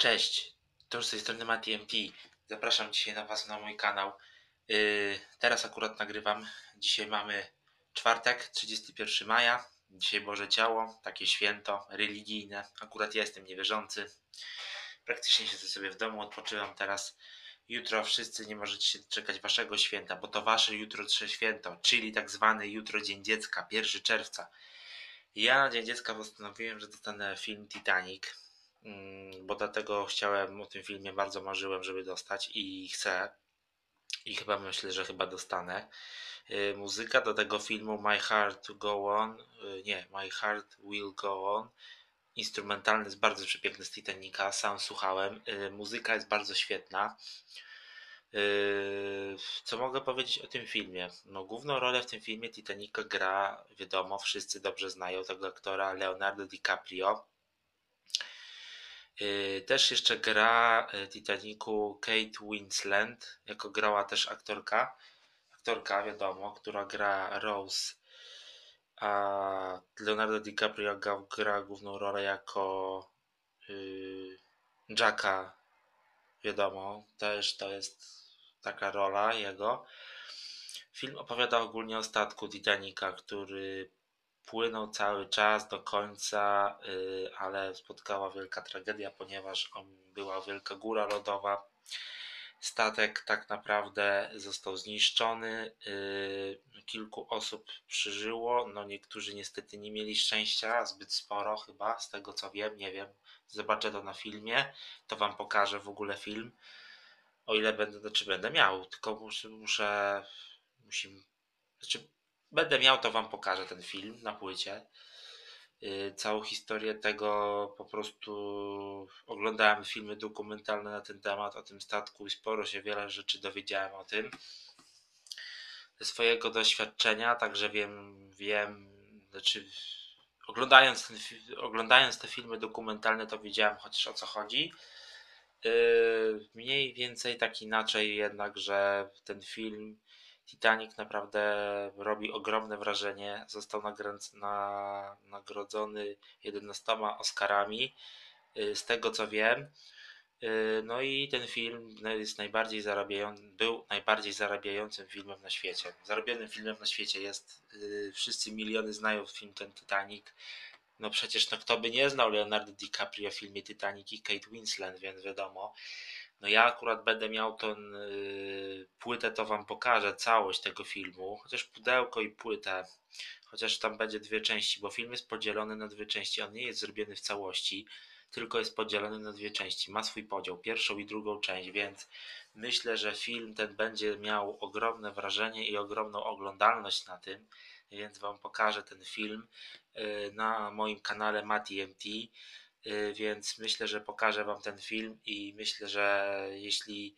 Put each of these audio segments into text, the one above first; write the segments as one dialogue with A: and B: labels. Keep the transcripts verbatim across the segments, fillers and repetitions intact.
A: Cześć, to z tej strony Mati M T. Zapraszam dzisiaj na Was na mój kanał. Yy, teraz akurat nagrywam. Dzisiaj mamy czwartek, trzydziestego pierwszego maja. Dzisiaj Boże Ciało, takie święto religijne. Akurat ja jestem niewierzący. Praktycznie siedzę sobie w domu, odpoczywam teraz. Jutro wszyscy nie możecie się doczekać Waszego święta, bo to Wasze jutro święto, czyli tak zwany jutro Dzień Dziecka, pierwszego czerwca. Ja na Dzień Dziecka postanowiłem, że dostanę film Titanic, bo dlatego chciałem, o tym filmie bardzo marzyłem, żeby dostać i chcę. I chyba myślę, że chyba dostanę. Muzyka do tego filmu My Heart to Go On, nie, My Heart Will Go On. Instrumentalny jest bardzo przepiękny z Titanica, sam słuchałem. Muzyka jest bardzo świetna. Co mogę powiedzieć o tym filmie? No, główną rolę w tym filmie Titanica gra, wiadomo, wszyscy dobrze znają tego aktora, Leonardo DiCaprio. Też jeszcze gra Titanicu Kate Winslet, jako grała też aktorka, aktorka wiadomo, która gra Rose, a Leonardo DiCaprio gra główną rolę jako yy, Jacka, wiadomo, też to jest taka rola jego. Film opowiada ogólnie o statku Titanica, który płynął cały czas do końca, ale spotkała wielka tragedia, ponieważ była wielka góra lodowa. Statek tak naprawdę został zniszczony. Kilku osób przeżyło, no niektórzy niestety nie mieli szczęścia, zbyt sporo chyba, z tego co wiem, nie wiem. Zobaczę to na filmie, to wam pokażę w ogóle film. O ile będę, czy będę miał, tylko muszę, muszę musimy, znaczy będę miał, to wam pokażę ten film na płycie. Yy, całą historię tego po prostu oglądałem filmy dokumentalne na ten temat, o tym statku i sporo się wiele rzeczy dowiedziałem o tym ze swojego doświadczenia, także wiem, wiem, znaczy oglądając, ten, oglądając te filmy dokumentalne to wiedziałem chociaż o co chodzi. Yy, mniej więcej tak inaczej jednak, że ten film Titanic naprawdę robi ogromne wrażenie. Został na, nagrodzony jedenastoma Oscarami, yy, z tego co wiem. Yy, no i ten film jest najbardziej zarabiający, był najbardziej zarabiającym filmem na świecie. Zarobionym filmem na świecie jest, yy, wszyscy miliony znają film ten Titanic. No przecież no kto by nie znał Leonardo DiCaprio w filmie Titanic i Kate Winslet, więc wiadomo. No ja akurat będę miał tą yy, płytę, to wam pokażę całość tego filmu, chociaż pudełko i płytę, chociaż tam będzie dwie części, bo film jest podzielony na dwie części, on nie jest zrobiony w całości, tylko jest podzielony na dwie części, ma swój podział, pierwszą i drugą część, więc myślę, że film ten będzie miał ogromne wrażenie i ogromną oglądalność na tym, więc wam pokażę ten film yy, na moim kanale Mati M T. Więc myślę, że pokażę wam ten film i myślę, że jeśli,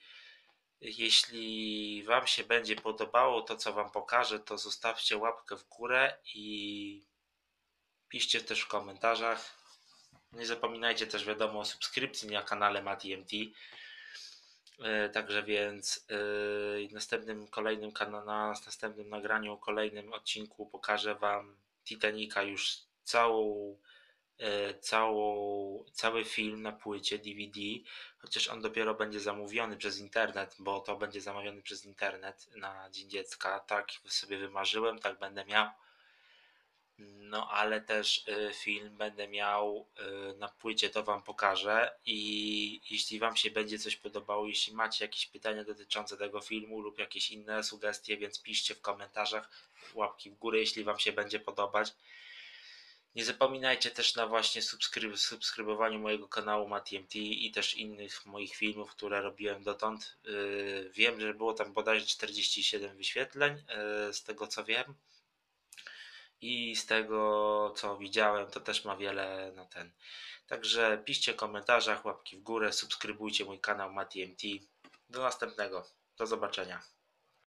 A: jeśli wam się będzie podobało to, co wam pokażę, to zostawcie łapkę w górę i piszcie też w komentarzach. Nie zapominajcie też, wiadomo, o subskrypcji na kanale Mati M T. Także więc w następnym kolejnym kanale, na następnym nagraniu, kolejnym odcinku pokażę wam Titanica już całą Całą, cały film na płycie D V D, chociaż on dopiero będzie zamówiony przez internet, bo to będzie zamawiony przez internet na Dzień Dziecka. Tak sobie wymarzyłem, tak będę miał. No ale też film będę miał na płycie, to wam pokażę i jeśli wam się będzie coś podobało, jeśli macie jakieś pytania dotyczące tego filmu lub jakieś inne sugestie, więc piszcie w komentarzach, łapki w górę, jeśli wam się będzie podobać. Nie zapominajcie też na właśnie subskryb subskrybowaniu mojego kanału Mati M T i też innych moich filmów, które robiłem dotąd. Yy, wiem, że było tam bodajże czterdzieści siedem wyświetleń, yy, z tego co wiem. I z tego co widziałem, to też ma wiele na ten. Także piszcie w komentarzach, łapki w górę, subskrybujcie mój kanał Mati M T. Do następnego. Do zobaczenia.